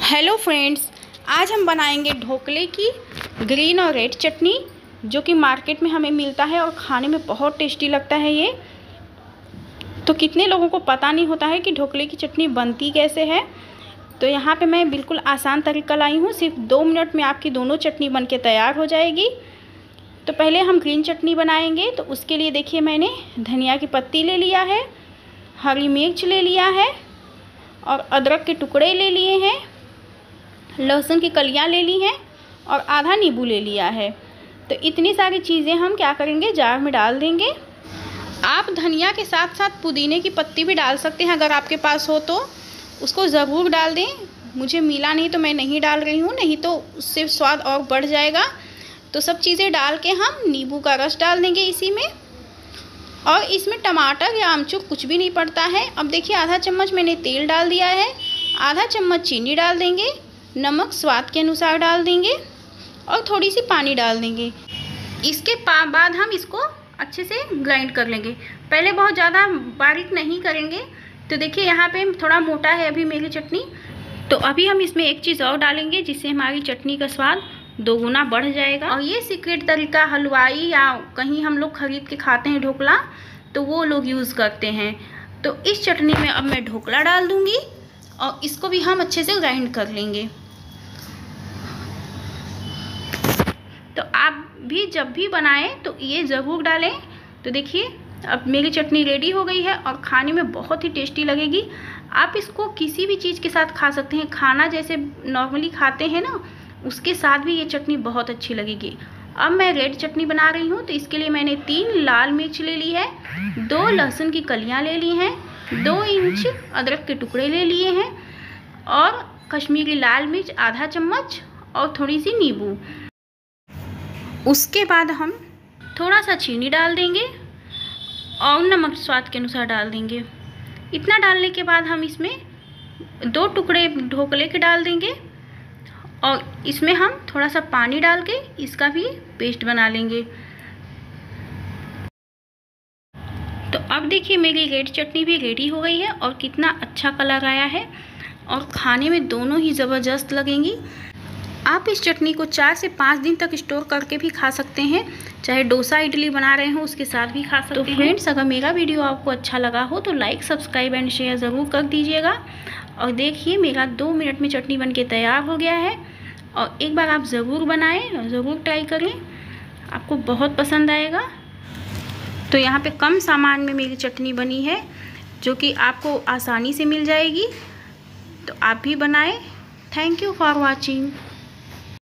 Hello friends, आज हम बनाएंगे ढोकले की ग्रीन और रेड चटनी, जो कि मार्केट में हमें मिलता है और खाने में बहुत टेस्टी लगता है। ये तो कितने लोगों को पता नहीं होता है कि ढोकले की चटनी बनती कैसे है। तो यहाँ पे मैं बिल्कुल आसान तरीका लाई हूँ। सिर्फ 2 मिनट में आपकी दोनों चटनी बनके तैयार हो जाएगी। तो पहले हम ग्रीन चटनी बनाएंगे। तो उसके लिए देखिए, मैंने धनिया की पत्ती ले लिया है, हरी मिर्च ले लिया है और अदरक के टुकड़े ले लिए हैं, लहसुन की कलियां ले ली हैं और आधा नींबू ले लिया है। तो इतनी सारी चीज़ें हम क्या करेंगे, जार में डाल देंगे। आप धनिया के साथ साथ पुदीने की पत्ती भी डाल सकते हैं, अगर आपके पास हो तो उसको ज़रूर डाल दें। मुझे मिला नहीं तो मैं नहीं डाल रही हूँ, नहीं तो उससे स्वाद और बढ़ जाएगा। तो सब चीज़ें डाल के हम नींबू का रस डाल देंगे इसी में, और इसमें टमाटर या आमचूर कुछ भी नहीं पड़ता है। अब देखिए, आधा चम्मच मैंने तेल डाल दिया है, आधा चम्मच चीनी डाल देंगे, नमक स्वाद के अनुसार डाल देंगे और थोड़ी सी पानी डाल देंगे। इसके बाद हम इसको अच्छे से ग्राइंड कर लेंगे। पहले बहुत ज़्यादा बारीक नहीं करेंगे। तो देखिए, यहाँ पे थोड़ा मोटा है अभी मेरी चटनी। तो अभी हम इसमें एक चीज़ और डालेंगे, जिससे हमारी चटनी का स्वाद 2 गुना बढ़ जाएगा। और ये सीक्रेट तरीका हलवाई या कहीं हम लोग ख़रीद के खाते हैं ढोकला, तो वो लोग यूज़ करते हैं। तो इस चटनी में अब मैं ढोकला डाल दूँगी और इसको भी हम अच्छे से ग्राइंड कर लेंगे। तो आप भी जब भी बनाएं तो ये ज़रूर डालें। तो देखिए, अब मेरी चटनी रेडी हो गई है और खाने में बहुत ही टेस्टी लगेगी। आप इसको किसी भी चीज़ के साथ खा सकते हैं। खाना जैसे नॉर्मली खाते हैं ना, उसके साथ भी ये चटनी बहुत अच्छी लगेगी। अब मैं रेड चटनी बना रही हूँ। तो इसके लिए मैंने 3 लाल मिर्च ले ली है, 2 लहसुन की कलियाँ ले ली हैं, 2 इंच अदरक के टुकड़े ले लिए हैं और कश्मीरी लाल मिर्च आधा चम्मच और थोड़ी सी नींबू। उसके बाद हम थोड़ा सा चीनी डाल देंगे और नमक स्वाद के अनुसार डाल देंगे। इतना डालने के बाद हम इसमें 2 टुकड़े ढोकले के डाल देंगे और इसमें हम थोड़ा सा पानी डाल के इसका भी पेस्ट बना लेंगे। तो अब देखिए, मेरी रेड चटनी भी रेडी हो गई है और कितना अच्छा कलर आया है और खाने में दोनों ही ज़बरदस्त लगेंगी। आप इस चटनी को 4 से 5 दिन तक स्टोर करके भी खा सकते हैं, चाहे डोसा इडली बना रहे हो उसके साथ भी खा सकते हैं। तो फ्रेंड्स, अगर मेरा वीडियो आपको अच्छा लगा हो तो लाइक, सब्सक्राइब एंड शेयर ज़रूर कर दीजिएगा। और देखिए, मेरा 2 मिनट में चटनी बनके तैयार हो गया है। और एक बार आप ज़रूर बनाएं, ज़रूर ट्राई करें, आपको बहुत पसंद आएगा। तो यहाँ पे कम सामान में मेरी चटनी बनी है, जो कि आपको आसानी से मिल जाएगी। तो आप भी बनाएं। Thank you for watching.